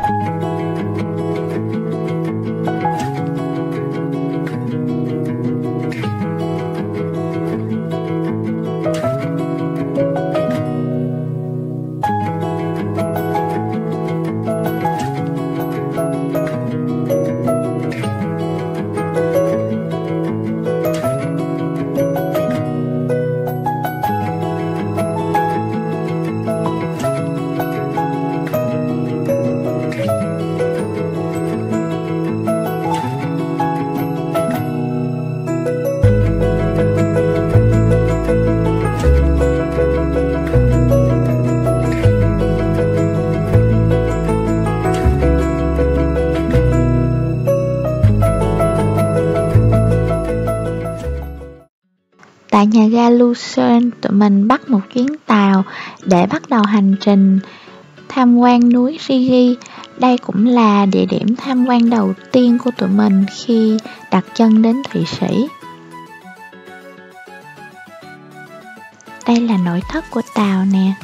Tại nhà ga Lucerne, tụi mình bắt một chuyến tàu để bắt đầu hành trình tham quan núi Rigi. Đây cũng là địa điểm tham quan đầu tiên của tụi mình khi đặt chân đến Thụy Sĩ. Đây là nội thất của tàu nè.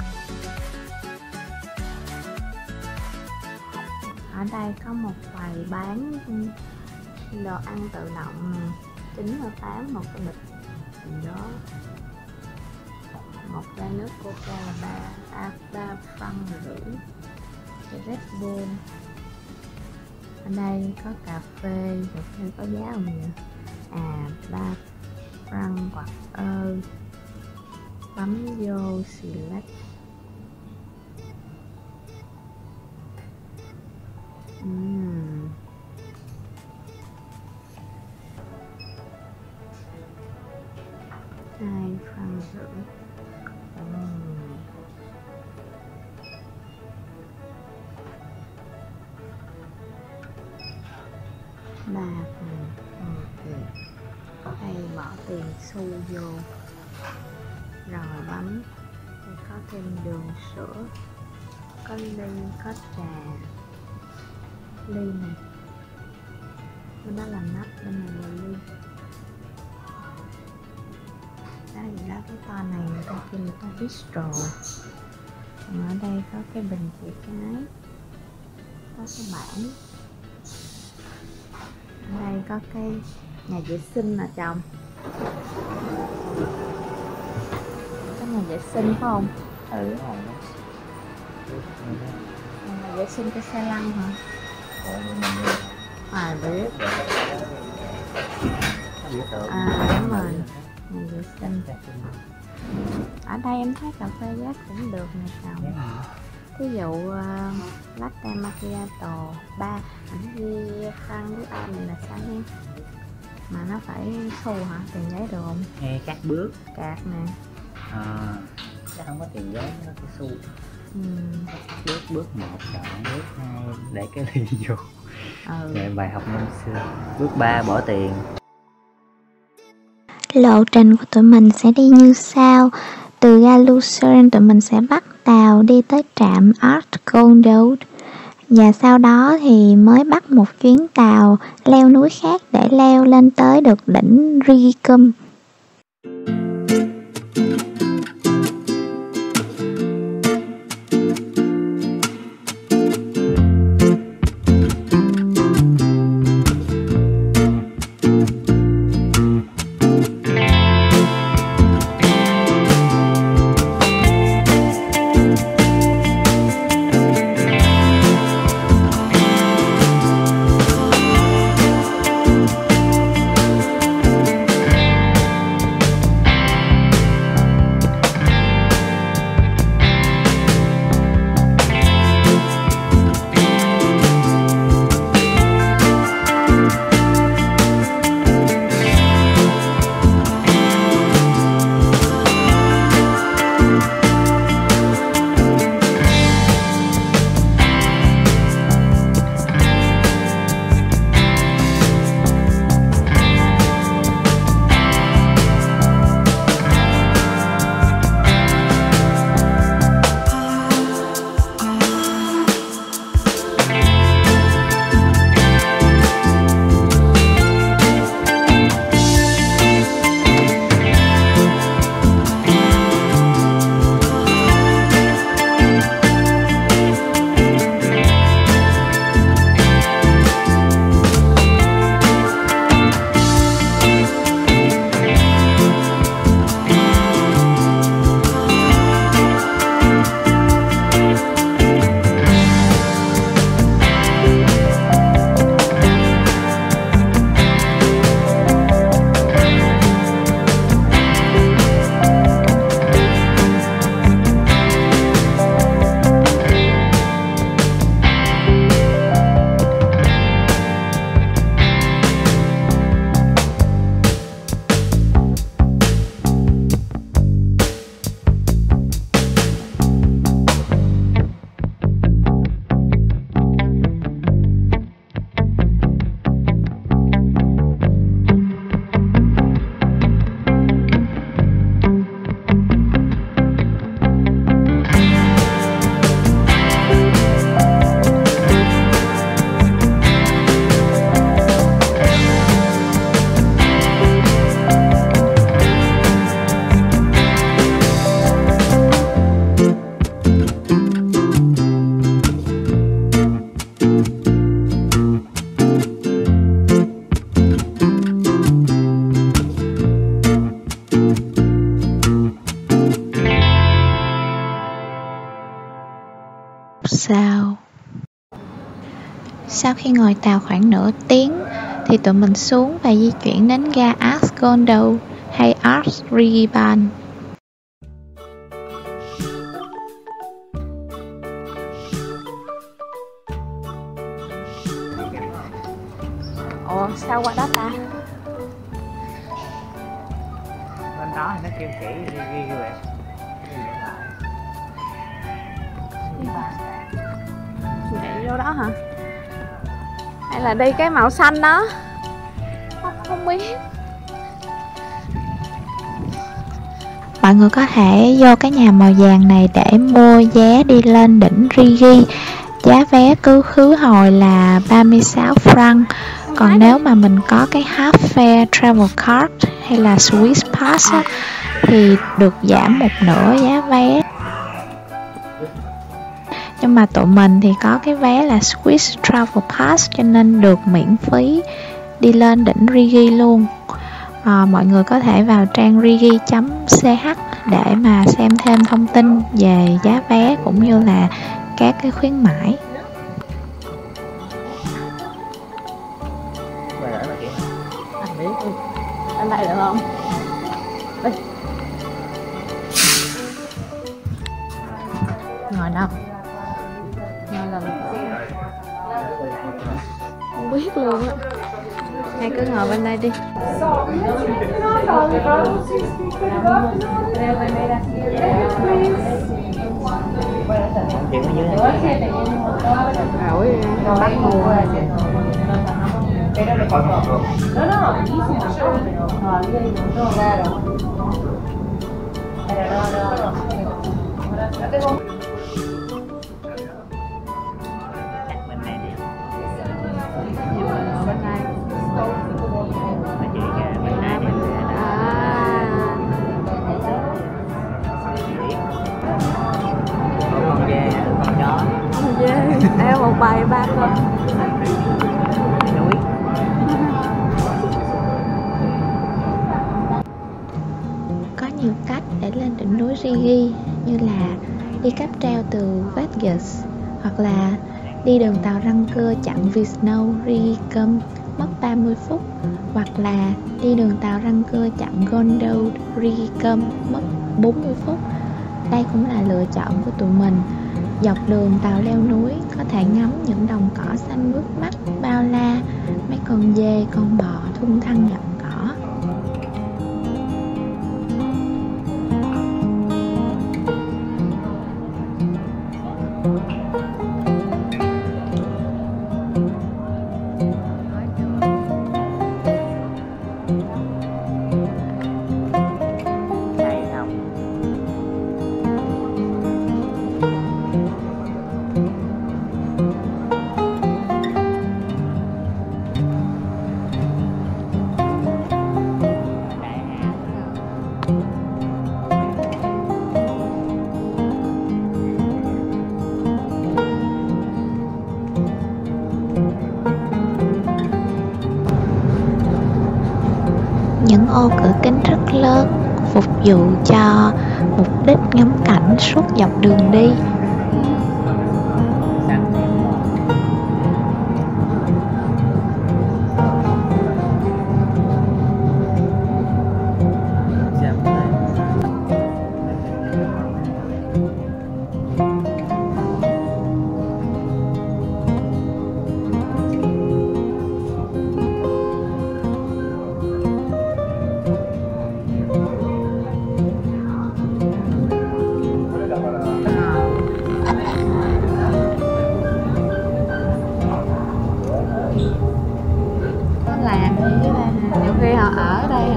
Ở đây có một quầy bán đồ ăn tự động nè, 9,8 một cái bịch gì đó. Một chai nước Coca là 3 franc rưỡi. Cái Red Bull. Ở đây có cà phê, cà phê có giá không nhỉ? 3 franc hoặc bấm vô select. Hai franc rưỡi. Ba tiền. Hay bỏ tiền xu vô rồi bấm. Đây có thêm đường, sữa, có ly, có trà. Ly này, bên đó là nắp, bên này là ly. Đó gì đó, cái to này người ta kêu người ta bistro. Còn ở đây có cái bình chữa cái, có cái bảng. Ở đây có cái nhà vệ sinh nè chồng. Có nhà vệ sinh phải không? Nhà vệ sinh cái xe lăn hả? Biết. Đúng rồi. Nhà vệ sinh. Ở đây em thấy cà phê giá cũng được nè chồng. Ví dụ latte macchiato 3 ảnh ghi khăn với A này là sao nha. Mà nó phải xu hả? Tiền giấy được không? Nghe các bước. Cạc nè. Chắc không có tiền giấy, nó phải xu. Bước 1 chọn, bước 2 để cái ly vô. Để bài học năm xưa. Bước 3 bỏ tiền. Lộ trình của tụi mình sẽ đi như sau. Từ ga Lucerne tụi mình sẽ bắt tàu đi tới trạm Artgoldau. Và sau đó thì mới bắt một chuyến tàu leo núi khác để leo lên tới được đỉnh Rigicum. sao. Sau khi ngồi tàu khoảng nửa tiếng thì tụi mình xuống và di chuyển đến ga Ars Gondo hay Ars Regiban. Ủa sao qua đó ta? Bên đó thì nó kêu chỉ ghi vậy. Chạy vô đó hả? Hay là đi cái màu xanh đó? Không biết. Mọi người có thể vô cái nhà màu vàng này để mua vé đi lên đỉnh Rigi. Giá vé cứ khứ hồi là 36 franc. Còn nếu mà mình có cái half fare travel card hay là Swiss pass á, thì được giảm một nửa giá vé. Nhưng mà tụi mình thì có cái vé là Swiss Travel Pass cho nên được miễn phí đi lên đỉnh Rigi luôn. Mọi người có thể vào trang rigi.ch để mà xem thêm thông tin về giá vé cũng như là các cái khuyến mãi. Anh biết anh đây được không? Đi. Ngồi đâu? Ngồi là không biết luôn á. Hay cứ ngồi bên đây đi. Rồi, bắt mua. Eo một bài ba con. Có nhiều cách để lên đỉnh núi Rigi như là đi cáp treo từ Vegas hoặc là đi đường tàu răng cưa chặng Visno Rigicum mất 30 phút hoặc là đi đường tàu răng cưa chặng Gondo Rigicum mất 40 phút. Đây cũng là lựa chọn của tụi mình. Dọc đường tàu leo núi có thể ngắm những đồng cỏ xanh mướt mắt, bao la, mấy con dê, con bò thung thăng gặm cỏ. Những ô cửa kính rất lớn phục vụ cho mục đích ngắm cảnh suốt dọc đường đi. Nhiều khi họ ở đây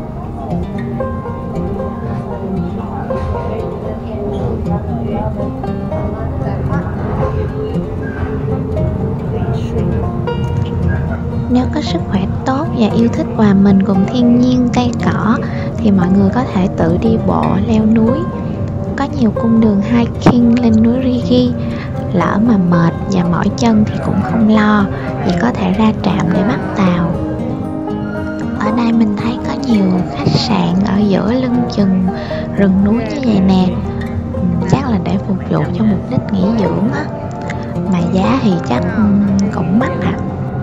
Nếu có sức khỏe tốt và yêu thích hòa mình cùng thiên nhiên cây cỏ thì mọi người có thể tự đi bộ leo núi. Có nhiều cung đường hiking lên núi Rigi. Lỡ mà mệt và mỏi chân thì cũng không lo, vì có thể ra trạm để bắt tàu. Ở đây mình thấy có nhiều khách sạn ở giữa lưng chừng rừng núi như vậy nè. Chắc là để phục vụ cho mục đích nghỉ dưỡng á. mà giá thì chắc cũng mắc à.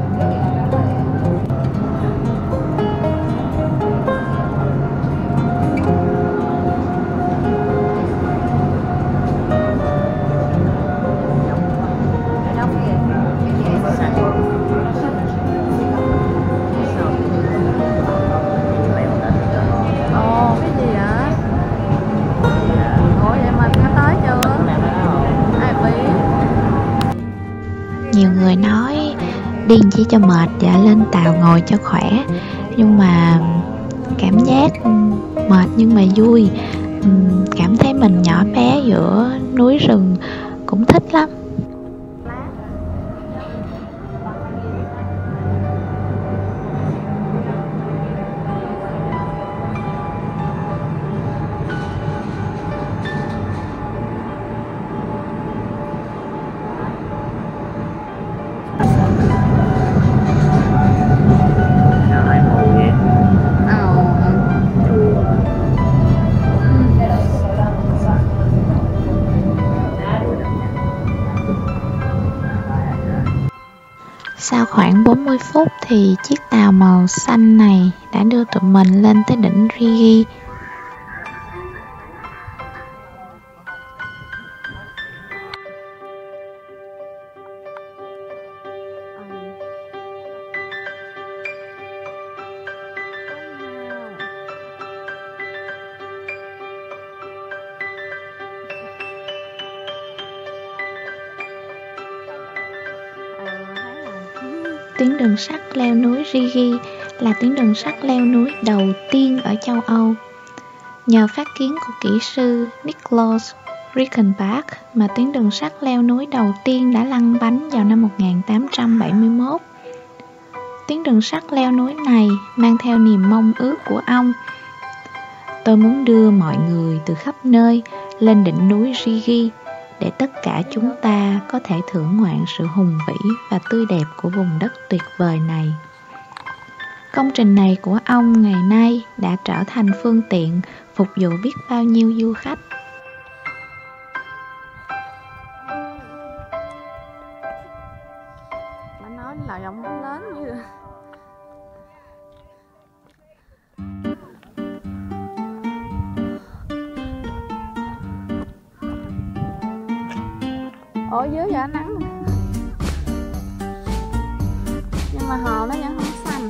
Nhiều người nói đi chỉ cho mệt và lên tàu ngồi cho khỏe, nhưng mà cảm giác mệt nhưng mà vui, cảm thấy mình nhỏ bé giữa núi rừng cũng thích lắm. Sau khoảng 40 phút thì chiếc tàu màu xanh này đã đưa tụi mình lên tới đỉnh Rigi. Tuyến đường sắt leo núi Rigi là tuyến đường sắt leo núi đầu tiên ở châu Âu. Nhờ phát kiến của kỹ sư Niklaus Reichenbach mà tuyến đường sắt leo núi đầu tiên đã lăn bánh vào năm 1871. Tuyến đường sắt leo núi này mang theo niềm mong ước của ông. Tôi muốn đưa mọi người từ khắp nơi lên đỉnh núi Rigi để tất cả chúng ta có thể thưởng ngoạn sự hùng vĩ và tươi đẹp của vùng đất tuyệt vời này. Công trình này của ông ngày nay đã trở thành phương tiện phục vụ biết bao nhiêu du khách. Mà nói là giọng không lớn như ở dưới giờ nắng nhưng mà hồ nó vẫn không xanh.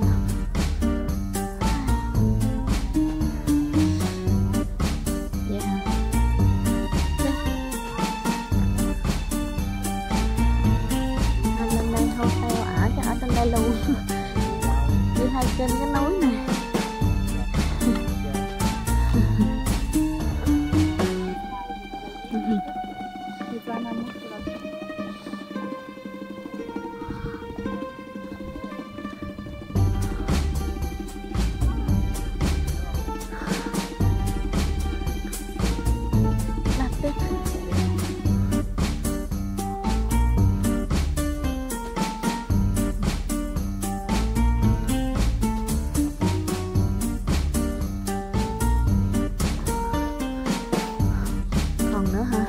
Lên đây hotel ở trên đây luôn. Đi hai trên cái núi này. Còn nữa hả?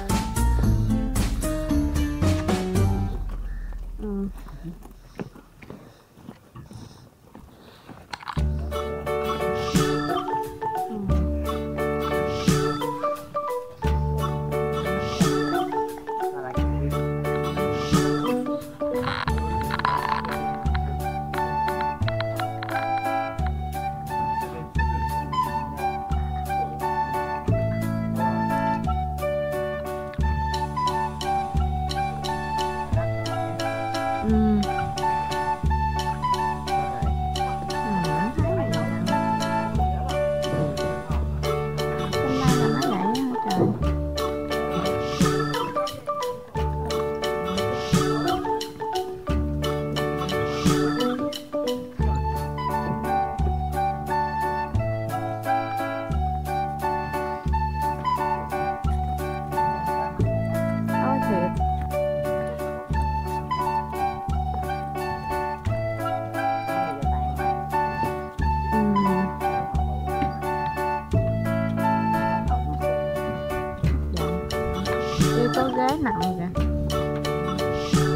Có ghế nằm kìa.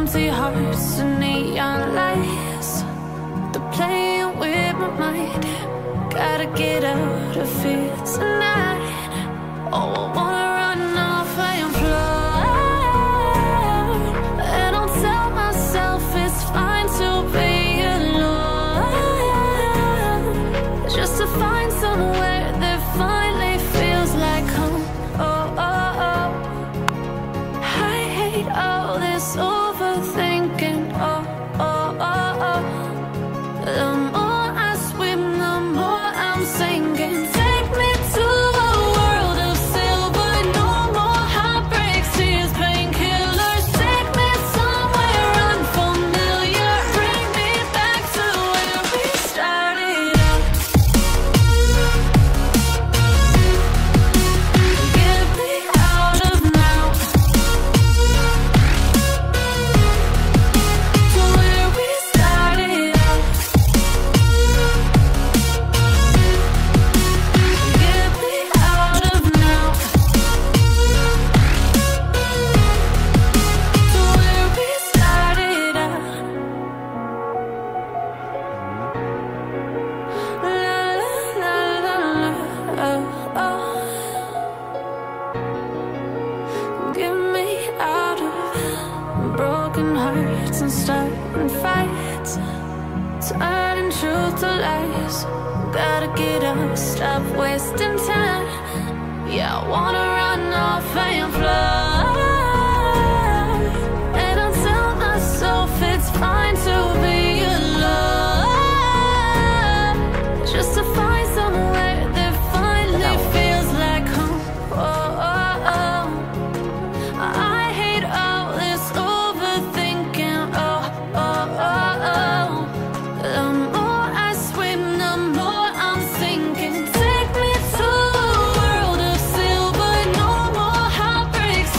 empty hearts and neon lights. They're playing with my mind. Gotta get out of here tonight. Oh, I wanna run off and fly. And I'll tell myself it's fine to be alone, just to find somewhere that finally feels like home. Oh, oh, oh. I hate all this overthinking. Oh, oh, oh, oh. The more I swim, the more I'm sinking. Take me to a world of silver. No more heartbreaks, tears, painkillers. Take me somewhere unfamiliar. Bring me back to where we started out. Get me out of now, to where we started out. Get me out of now, to where we started out. La la la la, oh, oh. Get me out of broken hearts and starting fights, turning truth to lies. Gotta get up, stop wasting time. Yeah, I wanna run off and fly. And I'll tell myself it's fine to be alone, just to find somewhere that finally feels like home. Oh, oh, oh. I hate all this overthinking. Oh, oh, oh, oh. The more I swim, the more I'm sinking. Take me to a world of silver. No more heartbreaks,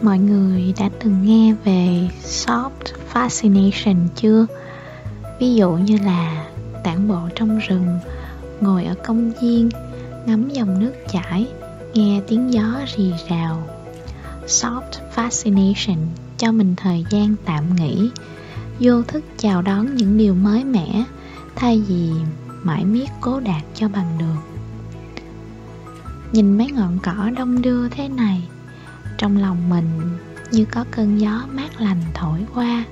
Mọi người đã từng nghe về soft fascination chưa? Ví dụ như là tản bộ trong rừng, ngồi ở công viên, ngắm dòng nước chảy, nghe tiếng gió rì rào. Soft fascination cho mình thời gian tạm nghỉ, vô thức chào đón những điều mới mẻ, thay vì mãi miết cố đạt cho bằng được. Nhìn mấy ngọn cỏ đông đưa thế này, trong lòng mình như có cơn gió mát lành thổi qua.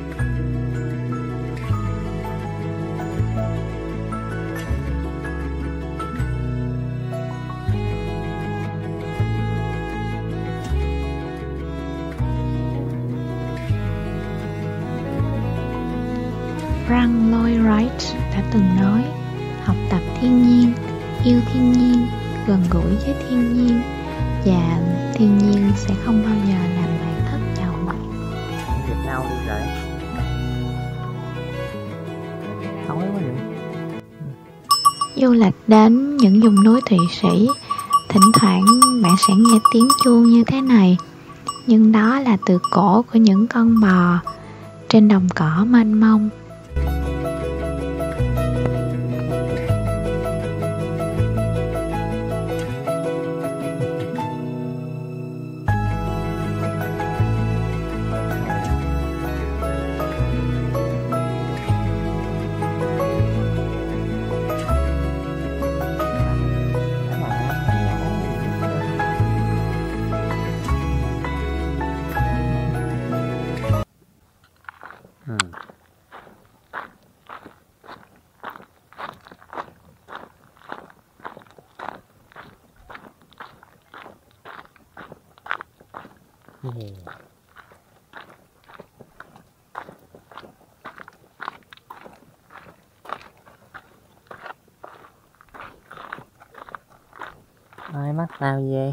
Frank Lloyd Wright đã từng nói, học tập thiên nhiên, yêu thiên nhiên, gần gũi với thiên nhiên, và thiên nhiên sẽ không bao giờ làm bạn thất vọng. Việt Nam đi rồi. Không quá được. Du lịch đến những vùng núi Thụy Sĩ, thỉnh thoảng bạn sẽ nghe tiếng chuông như thế này, nhưng đó là từ cổ của những con bò trên đồng cỏ mênh mông. Ai mắt tao về.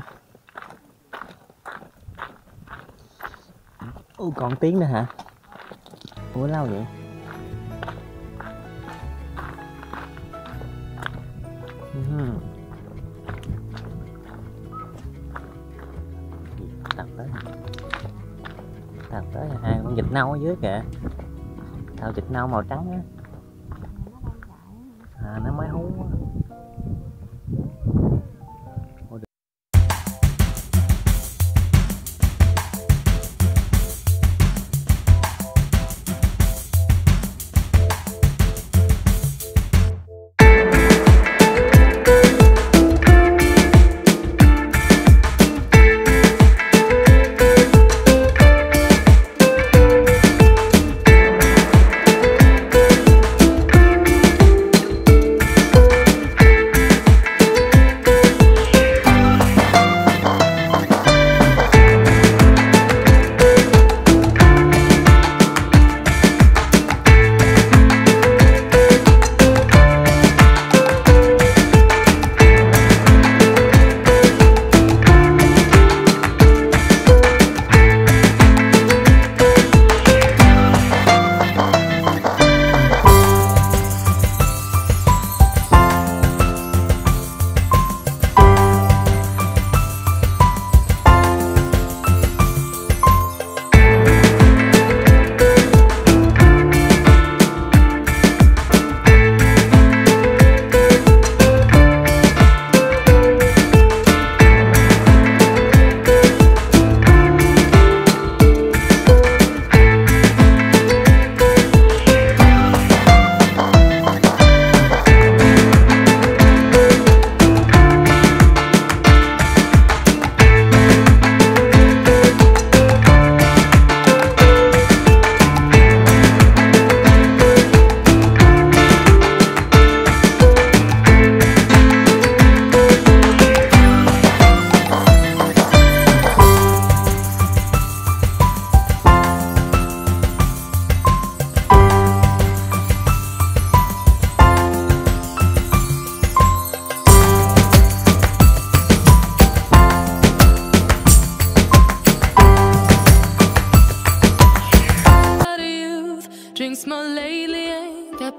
Còn tiếng nữa hả? Ủa lâu vậy? Tao tới là hai con vịt nâu ở dưới kìa. Tao vịt nâu màu trắng á. Nó mới hú á.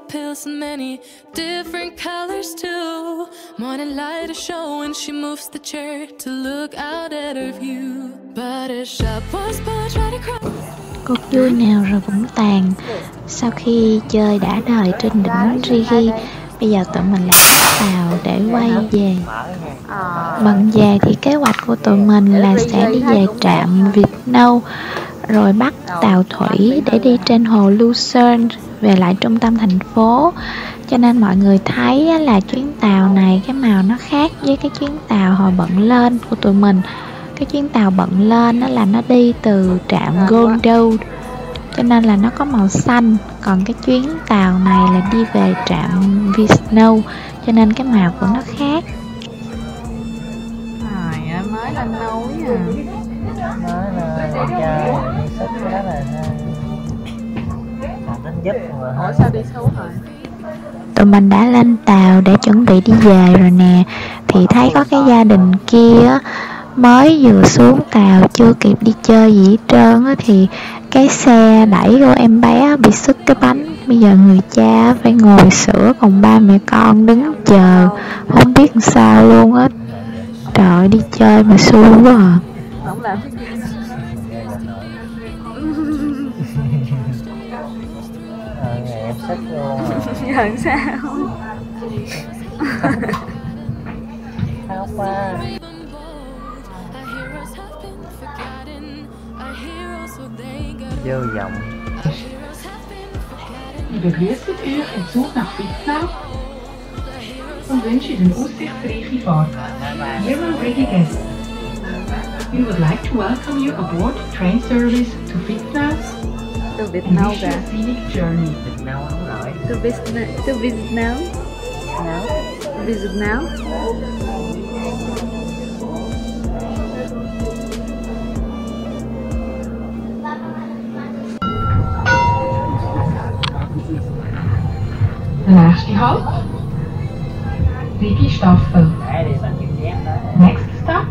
pills in many different colors too. Morning light is showing, she moves the chair to look out at her view. But a shop was built right across. Cuộc vui nào rồi cũng tàn. Sau khi chơi đã đời trên đỉnh Rigi, bây giờ tụi mình lại bắt tàu để quay về. Bận về thì kế hoạch của tụi mình là sẽ đi về trạm Việt Nâu, rồi bắt tàu thủy để đi trên hồ Lucerne về lại trung tâm thành phố. Cho nên mọi người thấy là chuyến tàu này cái màu nó khác với cái chuyến tàu hồi bận lên của tụi mình. Cái chuyến tàu bận lên đó là nó đi từ trạm Bordeaux, cho nên là nó có màu xanh. Còn cái chuyến tàu này là đi về trạm Visno, cho nên cái màu của nó khác. Trời ơi, mới lên núi à. Nói là chơi sức đó là tính giúp mà. Ủa sao đi xuống rồi? Tụi mình đã lên tàu để chuẩn bị đi về rồi nè, thì thấy có cái gia đình kia mới vừa xuống tàu chưa kịp đi chơi gì hết trơn á, thì cái xe đẩy của em bé bị sứt cái bánh. Bây giờ người cha phải ngồi sửa, còn ba mẹ con đứng chờ không biết làm sao luôn á. Trời, đi chơi mà xui quá à. Không làm Ngày em sức luôn giờ sao? Khóc quá. Vô vọng. Liebe grüßt euch im Zug nach Wittnau und wünsche Ihnen aussichtsreiche Fahrt. Dear already guests, we would like to welcome you aboard train service to Wittnau Từ Việt and Nam wish you kìa. a scenic journey. Việt Nam không nổi. Từ Việt Nam. Từ Việt Nam. Việt Nam. Der nächste Halt, Rigi Staffel. Để đi bằng chiếc dép đó. Next stop,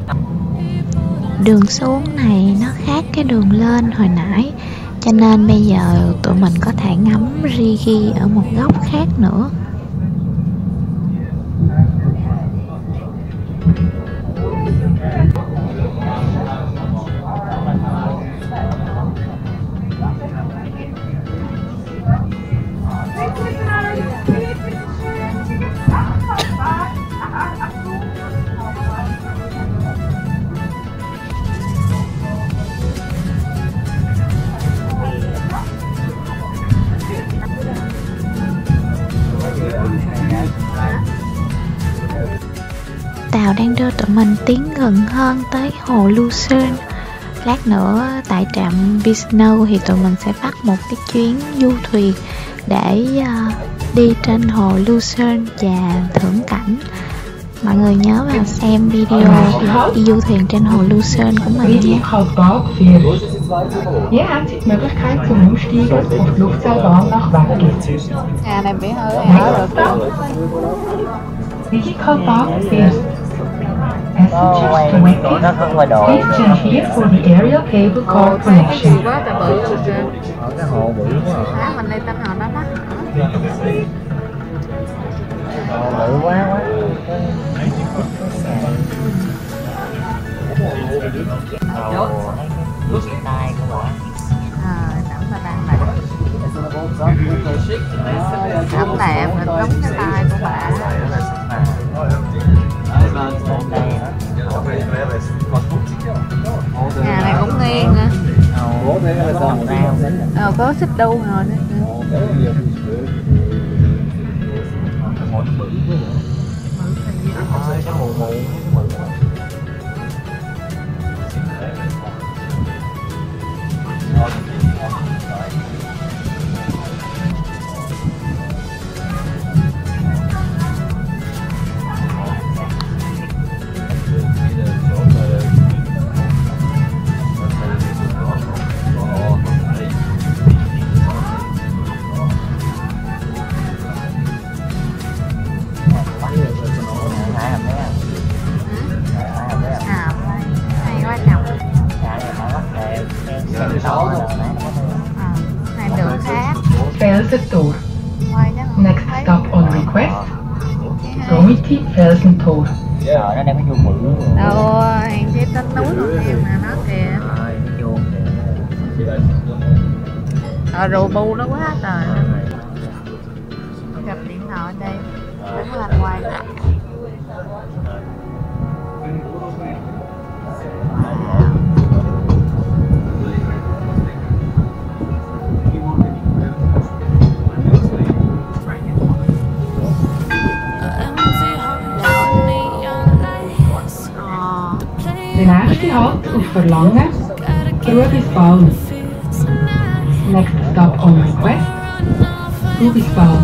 Đường xuống này nó khác cái đường lên hồi nãy, cho nên bây giờ tụi mình có thể ngắm Rigi ở một góc khác nữa. Tàu đang đưa tụi mình tiến gần hơn tới hồ Lucerne. Lát nữa tại trạm Visno thì tụi mình sẽ bắt một cái chuyến du thuyền để đi trên hồ Lucerne và thưởng cảnh. Mọi người nhớ vào xem video đi du thuyền trên hồ Lucerne của mình Rigi nhé. Kaltbad 4. Hier haben Sie die Möglichkeit zum Umsteigen auf die Luftseilbahn nach Wacken. Nhà này bị hơi ở rồi. Rigi Kaltbad 4. Passengers to Nó không ngoài Wacken, đội. please change here for the aerial cable car Sao nó connection. nhiều quá, tại bự rồi kìa. Ở cái hồ bự quá. Má mình đi tên hồ nó đắt hả? Hồ bự quá quá. Hồ thấy cái tay của bọn. Đẳng ta đang đặt. Ẩm tạm rồi đóng cái tay của bà. Nhà này cũng nghiêng nè. Có xích đu rồi nữa. Hay quá chồng. Hai đường khác. Felsentor. Quay Next stop on request, Romiti Felsentor. Nó đang có chuông bự. Đâu, hàng trên tên núi rồi em nè nó kìa. Chuông Rù bu nó quá trời. Gặp điện thoại ở đây, đứng lên quay lại. De laatste halt is Verlangen, Rubisbaan. Next stop on request, Rubisbaan.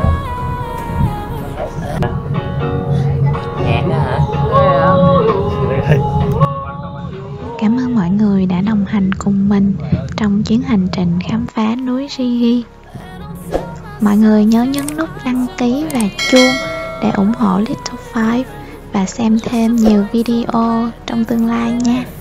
Cảm ơn mọi người đã đồng hành cùng mình trong chuyến hành trình khám phá núi Rigi. Mọi người nhớ nhấn nút đăng ký và chuông để ủng hộ Little Five và xem thêm nhiều video trong tương lai nha.